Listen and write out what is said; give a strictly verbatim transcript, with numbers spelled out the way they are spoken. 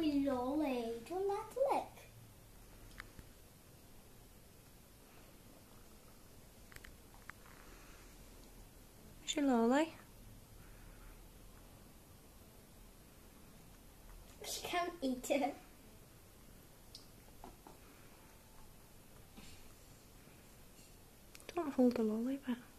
baby lolly. Do you want that to lick? Where's your lolly? She can't eat it. Don't hold the lolly back.